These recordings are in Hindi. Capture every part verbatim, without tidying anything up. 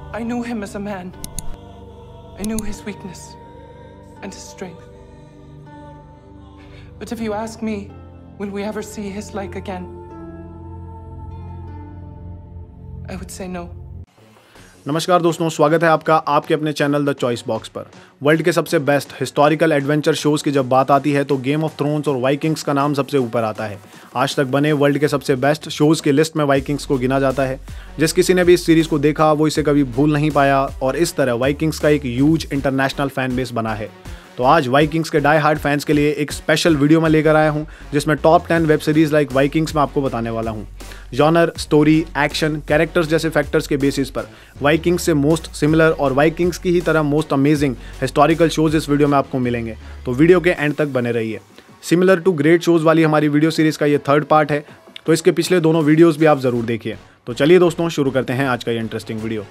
I knew him as a man. I knew his weakness and his strength. But if you ask me, will we ever see his like again? I would say no. नमस्कार दोस्तों, स्वागत है आपका आपके अपने चैनल द चॉइस बॉक्स पर। वर्ल्ड के सबसे बेस्ट हिस्टोरिकल एडवेंचर शोज़ की जब बात आती है तो गेम ऑफ थ्रोन्स और वाइकिंग्स का नाम सबसे ऊपर आता है। आज तक बने वर्ल्ड के सबसे बेस्ट शोज़ की लिस्ट में वाइकिंग्स को गिना जाता है। जिस किसी ने भी इस सीरीज़ को देखा वो इसे कभी भूल नहीं पाया और इस तरह वाइकिंग्स का एक ह्यूज इंटरनेशनल फैन बेस बना है। तो आज वाइकिंग्स के डाई हार्ड फैंस के लिए एक स्पेशल वीडियो में लेकर आया हूं जिसमें top ten web series like Vikings में आपको बताने वाला हूं। जॉनर, स्टोरी, एक्शन, कैरेक्टर्स जैसे फैक्टर्स के बेसिस पर वाइकिंग्स से मोस्ट सिमिलर और वाइकिंग्स की ही तरह मोस्ट अमेजिंग हिस्टोरिकल शोज इस वीडियो में आपको मिलेंगे। तो वीडियो के एंड तक बने रहिए। सिमिलर टू ग्रेट शोज वाली हमारी वीडियो सीरीज का ये थर्ड पार्ट है, तो इसके पिछले दोनों वीडियोज़ भी आप ज़रूर देखिए। तो चलिए दोस्तों, शुरू करते हैं आज का ये इंटरेस्टिंग वीडियो।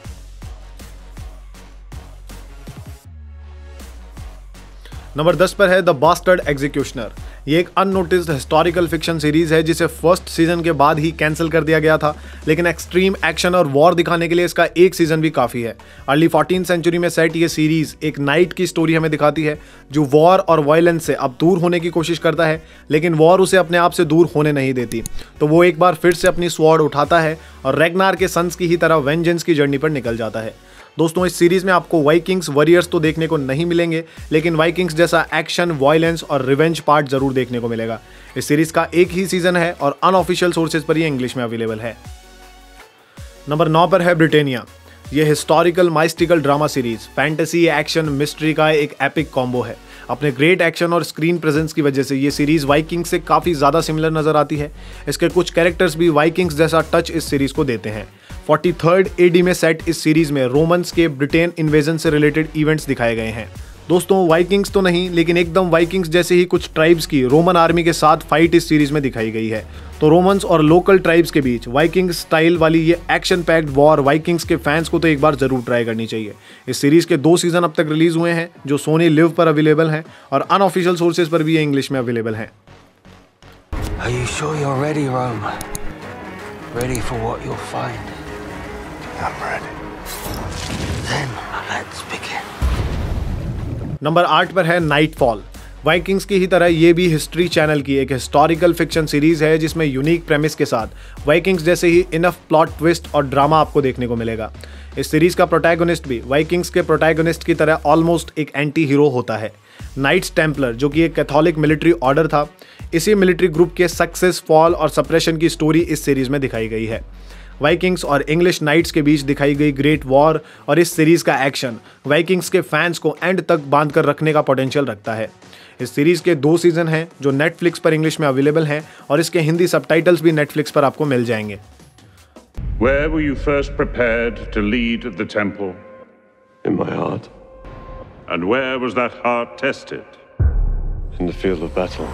नंबर दस पर है द बास्टर्ड एग्जीक्यूशनर। ये एक अननोटिस्ड हिस्टोरिकल फिक्शन सीरीज है जिसे फर्स्ट सीजन के बाद ही कैंसिल कर दिया गया था, लेकिन एक्सट्रीम एक्शन और वॉर दिखाने के लिए इसका एक सीजन भी काफ़ी है। अर्ली फोर्टीन सेंचुरी में सेट ये सीरीज एक नाइट की स्टोरी हमें दिखाती है जो वॉर और वायलेंस से अब दूर होने की कोशिश करता है, लेकिन वॉर उसे अपने आप से दूर होने नहीं देती। तो वो एक बार फिर से अपनी स्वॉर्ड उठाता है और रेगनार के सन्स की ही तरह वेंजेंस की जर्नी पर निकल जाता है। दोस्तों, इस सीरीज में आपको वाइकिंग्स वॉरियर्स तो देखने को नहीं मिलेंगे, लेकिन वाइकिंग्स जैसा एक्शन, वायलेंस और रिवेंज पार्ट जरूर देखने को मिलेगा। इस सीरीज का एक ही सीजन है और अनऑफिशियल सोर्सेज पर ये इंग्लिश में अवेलेबल है। नंबर नौ पर है ब्रिटेनिया। ये historical mystical drama series fantasy, action, mystery का एक एपिक कॉम्बो है। अपने ग्रेट एक्शन और स्क्रीन प्रेजेंस की वजह से ये सीरीज वाइकिंग से काफ़ी ज़्यादा सिमिलर नजर आती है। इसके कुछ कैरेक्टर्स भी वाइकिंग्स जैसा टच इस सीरीज को देते हैं। फोर्टी थर्ड एडी में सेट इस सीरीज में रोमन्स के ब्रिटेन इन्वेजन से रिलेटेड इवेंट्स दिखाए गए हैं। दोस्तों, वाइकिंग्स तो नहीं, लेकिन एकदम वाइकिंग्स जैसे ही कुछ ट्राइब्स की रोमन आर्मी के साथ फाइट इस सीरीज में दिखाई गई है। तो रोमन्स और लोकल ट्राइब्स के बीच वाइकिंग स्टाइल वाली ये एक्शन पैक्ड वॉर वाइकिंग्स के फैंस को तो एक बार जरूर ट्राई करनी चाहिए। इस सीरीज के दो सीजन अब तक रिलीज हुए हैं जो सोनी लिव पर अवेलेबल हैं और अनऑफिशियल सोर्सेज पर भी ये इंग्लिश में अवेलेबल हैं। Are you sure you're ready, Rome? Ready for what you'll find? I'm ready. Then let's begin. Number आठ पर है नाइटफॉल। वाइकिंग्स की ही तरह ये भी हिस्ट्री चैनल की एक हिस्टोरिकल फिक्शन सीरीज है जिसमें यूनिक प्रेमिस के साथ वाइकिंग्स जैसे ही इनफ प्लॉट ट्विस्ट और ड्रामा आपको देखने को मिलेगा। इस सीरीज का प्रोटैगनिस्ट भी वाइकिंग्स के प्रोटैगनिस्ट की तरह ऑलमोस्ट एक एंटी हीरो होता है। नाइट्स टेम्पलर, जो कि एक कैथोलिक मिलिट्री ऑर्डर था, इसी मिलिट्री ग्रुप के सक्सेस, फॉल और सप्रेशन की स्टोरी इस सीरीज में दिखाई गई है। वाइकिंग्स और इंग्लिश नाइट्स के बीच दिखाई गई ग्रेट वॉर और इस सीरीज का एक्शन वाइकिंग्स के फैंस को एंड तक बांध कर रखने का पोटेंशियल रखता है। इस सीरीज के दो सीजन हैं जो नेटफ्लिक्स पर इंग्लिश में अवेलेबल हैं और इसके हिंदी सबटाइटल्स भी नेटफ्लिक्स पर आपको मिल जाएंगे। Where were you first prepared to lead the temple? In my heart. And where was that heart tested? In the field of battle.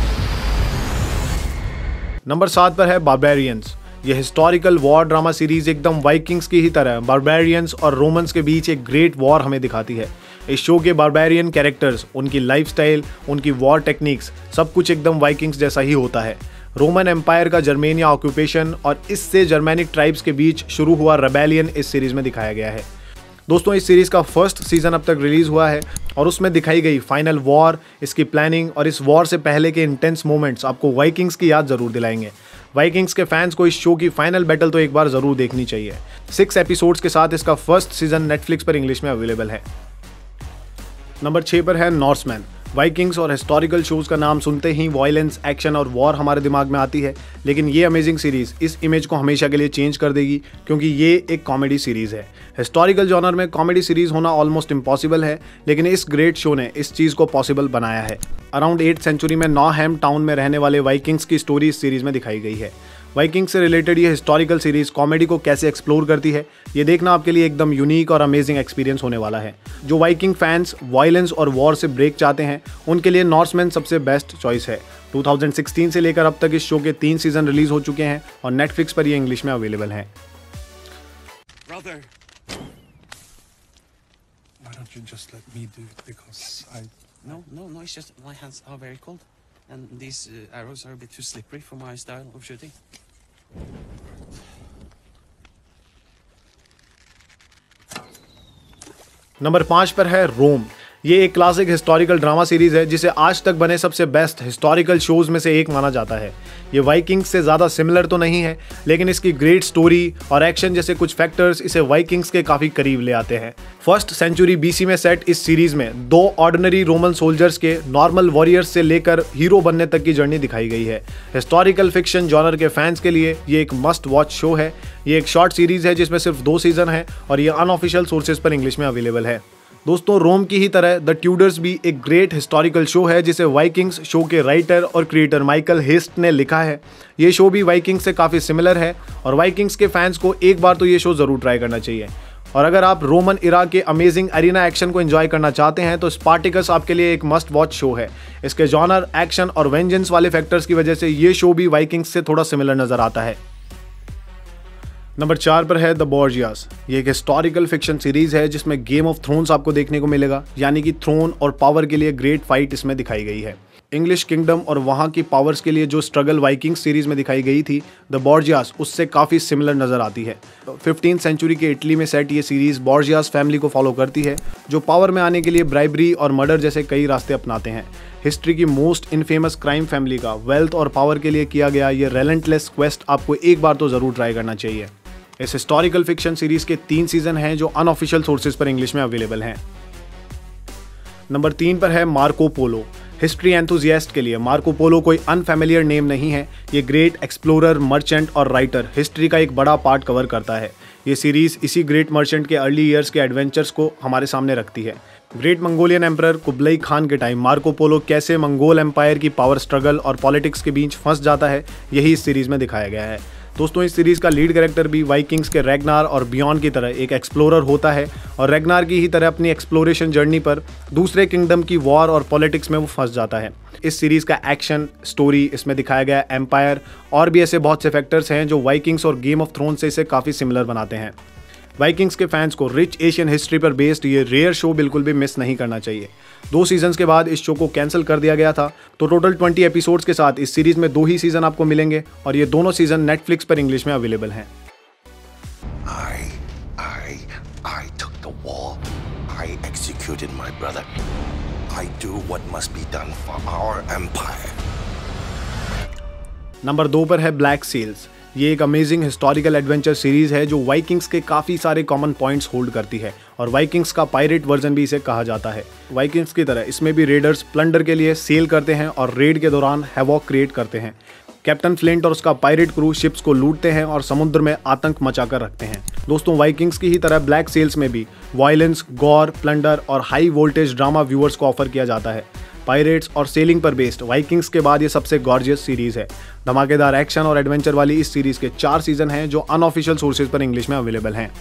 Number सात पर है बारबेरियंस। यह हिस्टोरिकल वॉर ड्रामा सीरीज एकदम वाइकिंग्स की ही तरह बारबेरियंस और रोमन्स के बीच एक ग्रेट वॉर हमें दिखाती है। इस शो के बारबेरियन कैरेक्टर्स, उनकी लाइफस्टाइल, उनकी वॉर टेक्निक्स, सब कुछ एकदम वाइकिंग्स जैसा ही होता है। रोमन एम्पायर का जर्मेनिया ऑक्यूपेशन और इससे जर्मेनिक ट्राइब्स के बीच शुरू हुआ रेबेलियन इस सीरीज में दिखाया गया है। दोस्तों, इस सीरीज का फर्स्ट सीजन अब तक रिलीज हुआ है और उसमें दिखाई गई फाइनल वॉर, इसकी प्लानिंग और इस वॉर से पहले के इंटेंस मोमेंट्स आपको वाइकिंग्स की याद जरूर दिलाएंगे। वाइकिंग्स के फैंस को इस शो की फाइनल बैटल तो एक बार जरूर देखनी चाहिए। सिक्स एपिसोड्स के साथ इसका फर्स्ट सीजन नेटफ्लिक्स पर इंग्लिश में अवेलेबल है। नंबर छह पर है नॉर्समैन। वाइकिंग्स और हिस्टोरिकल शोज का नाम सुनते ही वायलेंस, एक्शन और वॉर हमारे दिमाग में आती है, लेकिन ये अमेजिंग सीरीज इस इमेज को हमेशा के लिए चेंज कर देगी क्योंकि ये एक कॉमेडी सीरीज है। हिस्टोरिकल जॉनर में कॉमेडी सीरीज होना ऑलमोस्ट इम्पॉसिबल है, लेकिन इस ग्रेट शो ने इस चीज़ को पॉसिबल बनाया है। अराउंड एट सेंचुरी में नॉरहैम टाउन में रहने वाले वाइकिंग्स की स्टोरी इस सीरीज में दिखाई गई है। वाइकिंग से रिलेटेड ये हिस्टोरिकल सीरीज कॉमेडी को कैसे एक्सप्लोर करती है, ये देखना आपके लिए एकदम यूनिक और अमेजिंग एक्सपीरियंस होने वाला है। जो वाइकिंग फैंस वायलेंस और वॉर से ब्रेक चाहते हैं उनके लिए नॉर्समैन सबसे बेस्ट चॉइस है। टू थाउजेंड सिक्सटीन से लेकर अब तक इस शो के तीन सीजन रिलीज हो चुके हैं और नेटफ्लिक्स पर ये इंग्लिश में अवेलेबल है। Brother, why don't you just let me do it because I No, no, no, it's just my hands are very cold and these uh, arrows are a bit too slippery for my style of shooting. Number पाँच पर है रोम। ये एक क्लासिक हिस्टोरिकल ड्रामा सीरीज है जिसे आज तक बने सबसे बेस्ट हिस्टोरिकल शोज में से एक माना जाता है। ये वाइकिंग्स से ज़्यादा सिमिलर तो नहीं है, लेकिन इसकी ग्रेट स्टोरी और एक्शन जैसे कुछ फैक्टर्स इसे वाइकिंग्स के काफ़ी करीब ले आते हैं। फर्स्ट सेंचुरी बीसी में सेट इस सीरीज में दो ऑर्डिनरी रोमन सोल्जर्स के नॉर्मल वॉरियर्स से लेकर हीरो बनने तक की जर्नी दिखाई गई है। हिस्टोरिकल फिक्शन जॉनर के फैंस के लिए ये एक मस्ट वॉच शो है। ये एक शॉर्ट सीरीज है जिसमें सिर्फ दो सीजन है और ये अनऑफिशियल सोर्सेज पर इंग्लिश में अवेलेबल है। दोस्तों, रोम की ही तरह द ट्यूडर्स भी एक ग्रेट हिस्टोरिकल शो है जिसे वाइकिंग्स शो के राइटर और क्रिएटर माइकल हेस्ट ने लिखा है। ये शो भी वाइकिंग्स से काफ़ी सिमिलर है और वाइकिंग्स के फैंस को एक बार तो ये शो ज़रूर ट्राई करना चाहिए। और अगर आप रोमन इरा के अमेजिंग अरीना एक्शन को एंजॉय करना चाहते हैं तो स्पार्टिकस आपके लिए एक मस्ट वॉच शो है। इसके जॉनर, एक्शन और वेंजेंस वाले फैक्टर्स की वजह से ये शो भी वाइकिंग्स से थोड़ा सिमिलर नजर आता है। नंबर चार पर है द बॉर्जियास। ये एक हिस्टोरिकल फिक्शन सीरीज है जिसमें गेम ऑफ थ्रोन्स आपको देखने को मिलेगा, यानी कि थ्रोन और पावर के लिए ग्रेट फाइट इसमें दिखाई गई है। इंग्लिश किंगडम और वहाँ की पावर्स के लिए जो स्ट्रगल वाइकिंग सीरीज में दिखाई गई थी, द बॉर्जियास उससे काफ़ी सिमिलर नज़र आती है। फिफ्टीन सेंचुरी के इटली में सेट ये सीरीज बॉर्जियास फैमिली को फॉलो करती है, जो पावर में आने के लिए ब्राइबरी और मर्डर जैसे कई रास्ते अपनाते हैं। हिस्ट्री की मोस्ट इनफेमस क्राइम फैमिली का वेल्थ और पावर के लिए किया गया ये रेलेंटलेस क्वेस्ट आपको एक बार तो ज़रूर ट्राई करना चाहिए। इस हिस्टोरिकल फिक्शन सीरीज के तीन सीजन हैं जो अनऑफिशियल सोर्सेज पर इंग्लिश में अवेलेबल हैं। नंबर तीन पर है मार्को पोलो। हिस्ट्री एंथुजियास्ट के लिए मार्को पोलो कोई अनफैमिलियर नेम नहीं है। ये ग्रेट एक्सप्लोरर, मर्चेंट और राइटर हिस्ट्री का एक बड़ा पार्ट कवर करता है। ये सीरीज इसी ग्रेट मर्चेंट के अर्ली ईयर्स के एडवेंचर्स को हमारे सामने रखती है। Great Mongolian emperor Kublai Khan के टाइम मार्को पोलो कैसे मंगोल एम्पायर की पावर स्ट्रगल और पॉलिटिक्स के बीच फंस जाता है, यही इस सीरीज में दिखाया गया है। दोस्तों, इस सीरीज का लीड कैरेक्टर भी वाइकिंग्स के रैग्नार और बियॉन्ड की तरह एक एक्सप्लोरर होता है और रैग्नार की ही तरह अपनी एक्सप्लोरेशन जर्नी पर दूसरे किंगडम की वॉर और पॉलिटिक्स में वो फंस जाता है। इस सीरीज का एक्शन, स्टोरी, इसमें दिखाया गया एम्पायर और भी ऐसे बहुत से फैक्टर्स हैं जो वाइकिंग्स और गेम ऑफ थ्रोन से इसे काफ़ी सिमिलर बनाते हैं। वाइकिंग्स के फैंस को रिच एशियन हिस्ट्री पर बेस्ड ये रेयर शो बिल्कुल भी मिस नहीं करना चाहिए। दो सीजन्स के बाद इस शो को कैंसिल कर दिया गया था, तो टोटल बीस एपिसोड्स के साथ इस सीरीज में दो ही सीजन आपको मिलेंगे और ये दोनों सीजन नेटफ्लिक्स पर इंग्लिश में अवेलेबल हैं। I, I, I took the wall. I executed my brother. I do what must be done for our empire. Number दो पर है ब्लैक सेल्स। ये एक अमेजिंग हिस्टोरिकल एडवेंचर सीरीज है जो वाइकिंग्स के काफ़ी सारे कॉमन पॉइंट्स होल्ड करती है और वाइकिंग्स का पायरेट वर्जन भी इसे कहा जाता है। वाइकिंग्स की तरह इसमें भी रेडर्स प्लंडर के लिए सेल करते हैं और रेड के दौरान हैवॉक क्रिएट करते हैं। कैप्टन फ्लिंट और उसका पायरेट क्रू शिप्स को लूटते हैं और समुद्र में आतंक मचाकर रखते हैं। दोस्तों, वाइकिंग्स की ही तरह ब्लैक सेल्स में भी वायलेंस, गॉर, प्लंडर और हाई वोल्टेज ड्रामा व्यूअर्स को ऑफर किया जाता है। पायरेट्स और सेलिंग पर बेस्ड वाइकिंग्स के बाद ये सबसे गॉर्जियस सीरीज है। धमाकेदार एक्शन और एडवेंचर वाली इस सीरीज के चार सीजन हैं जो अनऑफिशियल सोर्सेज पर इंग्लिश में अवेलेबल हैं।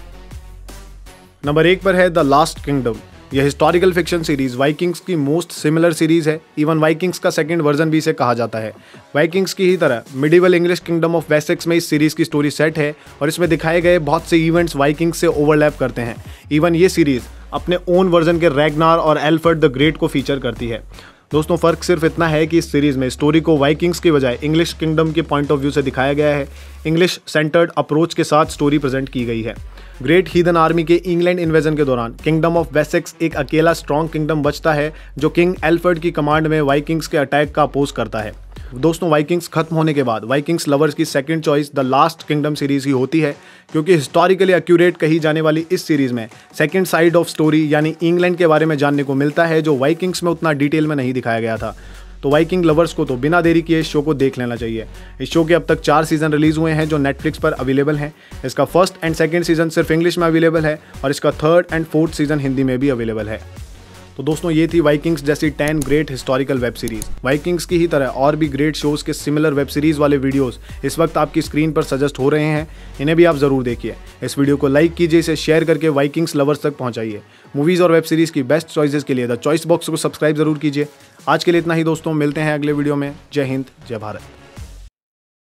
नंबर एक पर है द लास्ट किंगडम। यह हिस्टोरिकल फिक्शन सीरीज वाइकिंग्स की मोस्ट सिमिलर सीरीज है। इवन वाइकिंग्स का सेकंड वर्जन भी इसे कहा जाता है। वाइकिंग्स की ही तरह medieval English kingdom of Wessex में इस सीरीज की स्टोरी सेट है और इसमें दिखाए गए बहुत से इवेंट्स वाइकिंग्स से ओवरलैप करते हैं। इवन ये सीरीज अपने ओन वर्जन के रैग्नार और एल्फर्ड द ग्रेट को फीचर करती है। दोस्तों, फ़र्क सिर्फ इतना है कि इस सीरीज़ में स्टोरी को वाइकिंग्स की बजाय इंग्लिश किंगडम के पॉइंट ऑफ व्यू से दिखाया गया है। इंग्लिश सेंटर्ड अप्रोच के साथ स्टोरी प्रेजेंट की गई है। ग्रेट हीदन आर्मी के इंग्लैंड इन्वेजन के दौरान किंगडम ऑफ वेसेक्स एक अकेला स्ट्रॉन्ग किंगडम बचता है जो किंग एल्फर्ड की कमांड में वाइकिंग्स के अटैक का अपोज करता है। दोस्तों, वाइकिंग्स खत्म होने के बाद वाइकिंग्स लवर्स की second choice the Last Kingdom series ही होती है, क्योंकि हिस्टोरिकली एक्यूरेट कही जाने वाली इस सीरीज में सेकंड साइड ऑफ स्टोरी यानी इंग्लैंड के बारे में जानने को मिलता है जो वाइकिंग्स में उतना डिटेल में नहीं दिखाया गया था। तो वाइकिंग लवर्स को तो बिना देरी किए इस शो को देख लेना चाहिए। इस शो के अब तक चार सीजन रिलीज हुए हैं जो नेटफ्लिक्स पर अवेलेबल हैं। इसका फर्स्ट एंड सेकंड सीजन सिर्फ इंग्लिश में अवेलेबल है और इसका third and fourth season Hindi में भी अवेलेबल है। तो दोस्तों, ये थी वाइकिंग्स जैसी ten great historical web series. Vikings की ही तरह और भी ग्रेट शोज के सिमिलर वेब सीरीज वाले वीडियोस इस वक्त आपकी स्क्रीन पर सजेस्ट हो रहे हैं, इन्हें भी आप जरूर देखिए। इस वीडियो को लाइक कीजिए, इसे शेयर करके वाइकिंग्स लवर्स तक पहुंचाइए। मूवीज और वेब सीरीज की बेस्ट चॉइसेस के लिए द चॉइस बॉक्स को सब्सक्राइब जरूर कीजिए। आज के लिए इतना ही दोस्तों, मिलते हैं अगले वीडियो में। जय हिंद, जय भारत।